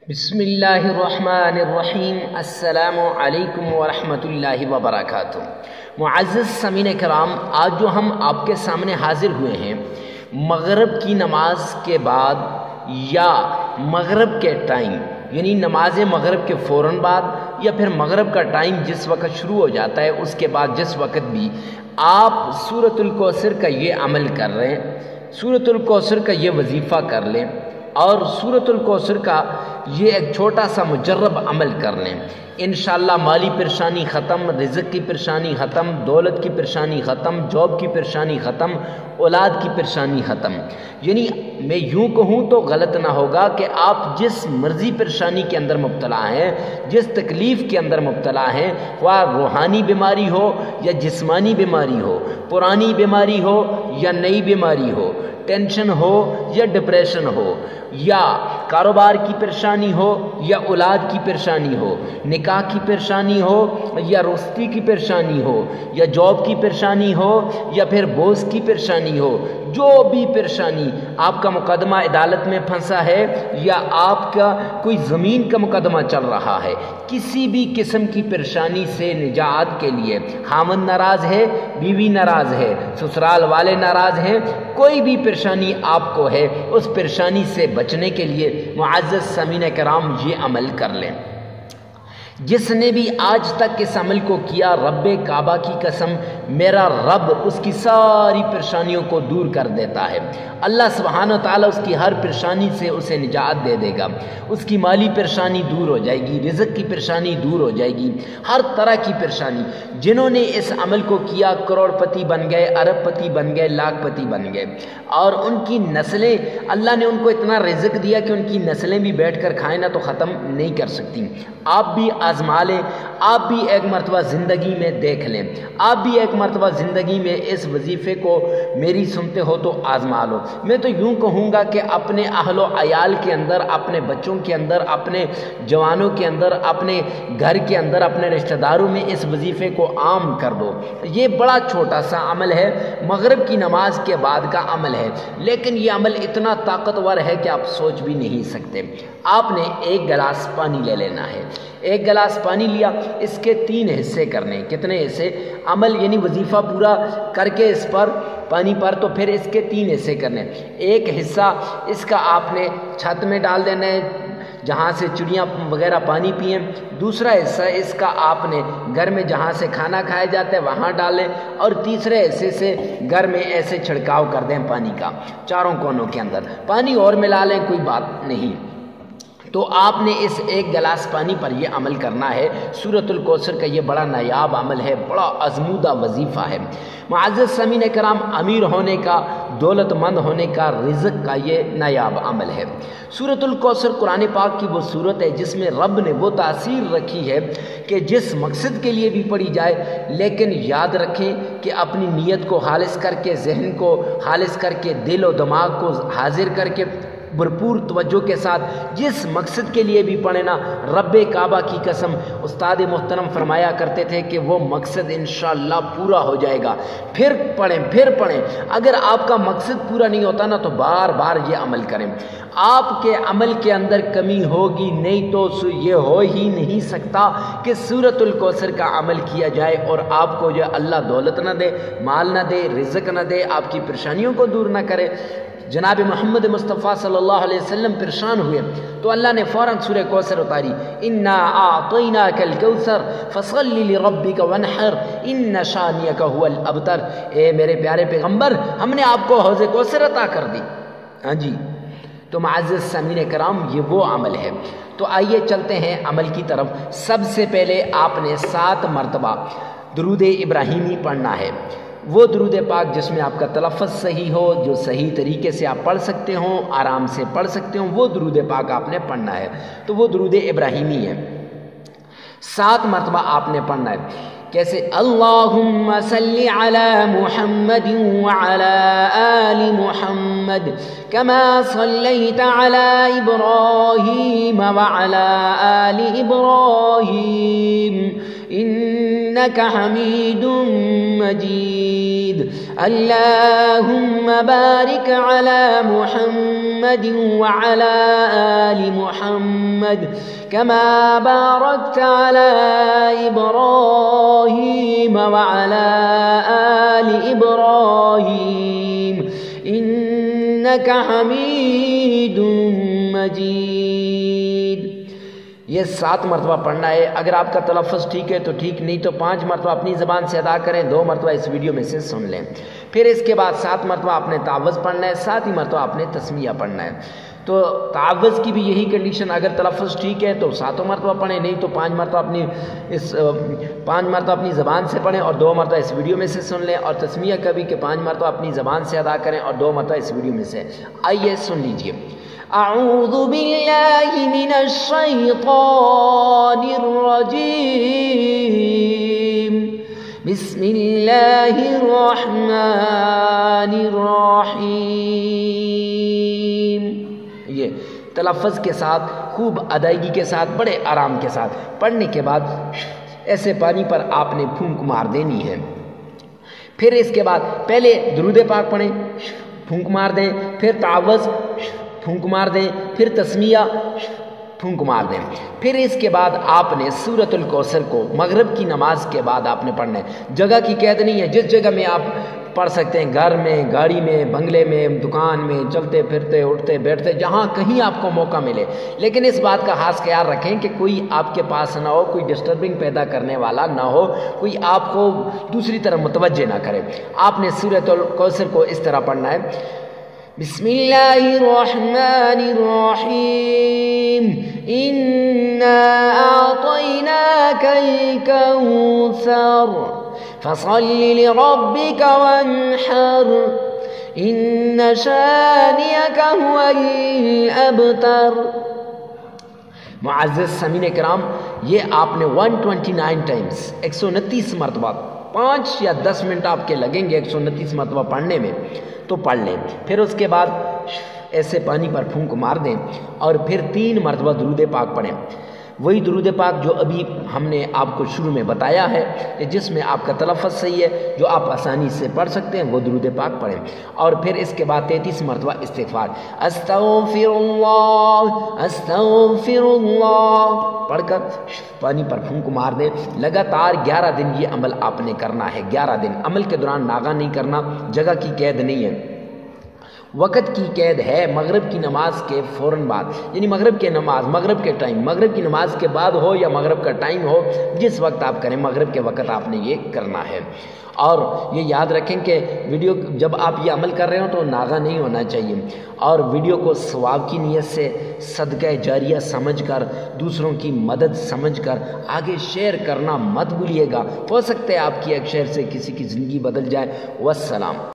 بسم اللہ الرحمن الرحیم۔ السلام علیکم ورحمۃ اللہ وبرکاتہ۔ معزز سامعین کرام، آج جو ہم آپ کے سامنے حاضر ہوئے ہیں مغرب کی نماز کے بعد یا مغرب کے ٹائم، یعنی نماز مغرب کے فوراً بعد یا پھر مغرب کا ٹائم جس وقت شروع ہو جاتا ہے اس کے بعد جس وقت بھی آپ سورۃ الکوثر کا یہ عمل کر رہے ہیں، سورۃ الکوثر کا یہ وظیفہ کر لیں اور سورۃ الکوثر کا یہ ایک چھوٹا سا مجرب عمل کر لیں، انشاءاللہ مالی پریشانی ختم، رزق کی پریشانی ختم، دولت کی پریشانی ختم، جاب کی پریشانی ختم، اولاد کی پریشانی ختم۔ یعنی میں یوں کہوں تو غلط نہ ہوگا کہ آپ جس مرضی پریشانی کے اندر مبتلا ہیں، جس تکلیف کے اندر مبتلا ہیں، خواہ روحانی بیماری ہو یا جسمانی بیماری ہو، پرانی بیماری ہو یا نئی بیماری ہو، ٹینشن ہو یا ڈپریشن ہو، یا کاروبار کی پریشانی ہو یا اولاد کی پریشانی ہو، نکاح کی پریشانی ہو یا رخصتی کی پریشانی ہو، یا جاب کی پریشانی ہو یا پھر بوس کی پریشانی ہو، جو بھی پریشانی آپ کا مقدمہ عدالت میں پھنسا ہے یا آپ کا کوئی زمین کا مقدمہ چل رہا ہے، کسی بھی قسم کی پریشانی سے نجات کے لیے، خامند ناراض ہے، بیوی ناراض ہے، سسرال والے ناراض ہیں، کوئی بھی پریشانی آپ کو ہے، اس پریشانی سے بچنے کے لیے معزز سامعین کرام یہ عمل کر لیں۔ جس نے بھی آج تک اس عمل کو کیا، رب کعبہ کی قسم میرا رب اس کی ساری پریشانیوں کو دور کر دیتا ہے۔ اللہ سبحانہ و تعالیٰ اس کی ہر پریشانی سے اسے نجات دے دے گا، اس کی مالی پریشانی دور ہو جائے گی، رزق کی پریشانی دور ہو جائے گی، ہر طرح کی پریشانی۔ جنہوں نے اس عمل کو کیا کروڑ پتی بن گئے، ارب پتی بن گئے، لاکھ پتی بن گئے، اور ان کی نسلیں، اللہ نے ان کو اتنا رزق دیا کہ ان کی نسلیں بھی بیٹھ کر کھائیں نہ تو ختم نہیں کر سکتی۔ آپ بھی آزما لیں، آپ بھی ایک مرتبہ زندگی میں دیکھ لیں، آپ بھی ایک مرتبہ زندگی میں اس وظیفے کو میری سنتے ہو تو آزما لو۔ میں تو یوں کہوں گا کہ اپنے اہل و عیال کے اندر، اپنے بچوں کے اندر، اپنے جوانوں کے اندر، اپنے گھر کے اندر، اپنے رشتہ داروں میں اس وظیفے کو عام کر دو۔ یہ بڑا چھوٹا سا عمل ہے، مغرب کی نماز کے بعد کا عمل ہے، لیکن یہ عمل اتنا طاقتور ہے کہ آپ سوچ بھی نہیں سکتے۔ آپ نے ایک گلاس پانی لے لینا ہے، ایک گلاس پانی لیا، اس کے 3 حصے کرنے۔ کتنے حصے؟ عمل یعنی وظیفہ پورا کر کے اس پر پانی پر، تو پھر اس کے 3 حصے کرنے۔ ایک حصہ اس کا آپ نے چھت میں ڈال دینا ہے جہاں سے چڑیاں وغیرہ پانی پئیں، دوسرا حصہ اس کا آپ نے گھر میں جہاں سے کھانا کھایا جاتا ہے وہاں ڈالیں، اور تیسرے حصے سے گھر میں ایسے چھڑکاؤ کر دیں پانی کا چاروں کونوں کے اندر، پانی اور ملا لیں، کوئی بات نہیں۔ تو آپ نے اس ایک گلاس پانی پر یہ عمل کرنا ہے۔ سورۃ الکوثر کا یہ بڑا نایاب عمل ہے، بڑا ازمودہ وظیفہ ہے۔ معزز سامعین کرام، امیر ہونے کا، دولت مند ہونے کا، رزق کا یہ نایاب عمل ہے۔ سورۃ الکوثر قرآن پاک کی وہ سورت ہے جس میں رب نے وہ تاثیر رکھی ہے کہ جس مقصد کے لیے بھی پڑھی جائے، لیکن یاد رکھیں کہ اپنی نیت کو خالص کر کے، ذہن کو خالص کر کے، دل و دماغ کو حاضر کر کے، بھرپور توجہ کے ساتھ جس مقصد کے لیے بھی پڑھیں نا، رب کعبہ کی قسم استاد محترم فرمایا کرتے تھے کہ وہ مقصد انشاءاللہ پورا ہو جائے گا۔ پھر پڑھیں۔ اگر آپ کا مقصد پورا نہیں ہوتا نا تو بار بار یہ عمل کریں۔ آپ کے عمل کے اندر کمی ہوگی نہیں تو یہ ہو ہی نہیں سکتا کہ سورۃ الکوثر کا عمل کیا جائے اور آپ کو جو اللہ دولت نہ دے، مال نہ دے، رزق نہ دے، آپ کی پریشانیوں کو دور نہ کرے۔ جناب محمد مصطفیٰ صلی اللہ علیہ وسلم پریشان ہوئے تو اللہ نے فوراً سورہ کوثر اتاری، انا اعطیناک الکوثر فصل لربک وانحر ان شانئک هو الابتر۔ اے میرے پیارے پیغمبر، ہم نے آپ کو حوض کوثر عطا کر دی۔ ہاں جی، تو معزز سامعین کرام، یہ وہ عمل ہے۔ تو آئیے چلتے ہیں عمل کی طرف۔ سب سے پہلے آپ نے 7 مرتبہ درود ابراہیمی پڑھنا ہے، وہ درود پاک جس میں آپ کا تلفظ صحیح ہو، جو صحیح طریقے سے آپ پڑھ سکتے ہوں، آرام سے پڑھ سکتے ہوں، وہ درود پاک آپ نے پڑھنا ہے۔ تو وہ درود ابراہیمی ہے، 7 مرتبہ آپ نے پڑھنا ہے۔ کیسے؟ اللہم صلی علی محمد وعلی آل محمد کما صلیت علی ابراہیم وعلی آل ابراہیم إنك حميد مجيد اللهم بارك على محمد وعلى آل محمد كما باركت على إبراهيم وعلى آل إبراهيم إنك حميد مجيد. یہ 7 مرتبہ پڑھنا ہے. اگر آپ کا تلفظ ٹھیک ہے تو ٹھیک، نہیں تو 5 مرتبہ اپنی زبان سے ادا کریں، 2 مرتبہ اس ویڈیو میں سے سن لیں. پھر اس کے بعد 7 مرتبہ آپ نے تعوذ پڑھنا ہے، 7 ہی مرتبہ آپ نے تسمیہ پڑھنا ہے. تو تعوذ کی بھی یہی کنڈیشن، اگر تلفظ ٹھیک ہے تو 7 مرتبہ پڑھیں، نہیں تو 5 مرتبہ اپنی زبان سے پڑھیں اور 2 مرتبہ اس ویڈیو میں سے سن لیں. اور تسمیہ کا بھی کہ 5 مرتبہ اپنی زبان سے ادا کریں اور 2 مرتبہ اس ویڈیو میں سے. آئیے سن لیجئے. اعوذ باللہ من الشیطان الرجیم بسم اللہ الرحمن الرحیم. یہ تلفظ کے ساتھ، خوب ادائیگی کے ساتھ، بڑے آرام کے ساتھ پڑھنے کے بعد ایسے پانی پر آپ نے پھونک مار دینی ہے. پھر اس کے بعد پہلے درود پاک پڑھیں، پھونک مار دیں، پھر تعوذ پھونک مار دیں، پھر تسمیہ پھونک مار دیں. پھر اس کے بعد آپ نے سورۃ الکوثر کو مغرب کی نماز کے بعد آپ نے پڑھنا ہے. جگہ کی قید نہیں ہے، جس جگہ میں آپ پڑھ سکتے ہیں، گھر میں، گاڑی میں، بنگلے میں، دکان میں، چلتے پھرتے، اٹھتے بیٹھتے، جہاں کہیں آپ کو موقع ملے. لیکن اس بات کا خاص خیال رکھیں کہ کوئی آپ کے پاس نہ ہو، کوئی ڈسٹربنگ پیدا کرنے والا نہ ہو، کوئی آپ کو دوسری طرف متوجہ نہ کرے. آپ نے سورۃ الکوثر کو اس طرح پڑھنا ہے. بسم اللہ الرحمن الرحیم انا اعطیناک الکوثر فصل لربک وانحر ان شانئک هو الابتر. معزز سامعین کرام، یہ آپ نے 129 ٹائمز 129 مرتبہ 5 یا 10 منٹ آپ کے لگیں گے 129 مرتبہ پڑھنے میں، تو پڑھ لیں. پھر اس کے بعد ایسے پانی پر پھونک مار دیں اور پھر 3 مرتبہ درود پاک پڑھیں. وہی درود پاک جو ابھی ہم نے آپ کو شروع میں بتایا ہے کہ جس میں آپ کا تلفظ صحیح ہے، جو آپ آسانی سے پڑھ سکتے ہیں، وہ درود پاک پڑھیں. اور پھر اس کے بعد 33 مرتبہ استغفار، استغفر اللہ پڑھ کر پانی پر پھونک مار دیں. لگاتار 11 دن یہ عمل آپ نے کرنا ہے. 11 دن عمل کے دوران ناغہ نہیں کرنا. جگہ کی قید نہیں ہے، وقت کی قید ہے. مغرب کی نماز کے فوراً بعد، یعنی مغرب کی نماز، مغرب کے ٹائم، مغرب کی نماز کے بعد ہو یا مغرب کا ٹائم ہو، جس وقت آپ کریں، مغرب کے وقت آپ نے یہ کرنا ہے. اور یہ یاد رکھیں کہ ویڈیو جب آپ یہ عمل کر رہے ہوں تو ناغہ نہیں ہونا چاہیے. اور ویڈیو کو ثواب کی نیت سے، صدقہ جاریہ سمجھ کر، دوسروں کی مدد سمجھ کر آگے شیئر کرنا مت بھولیے گا. ہو سکتا ہے آپ کی ایک شیئر سے کسی کی زندگی بدل جائے. والسلام.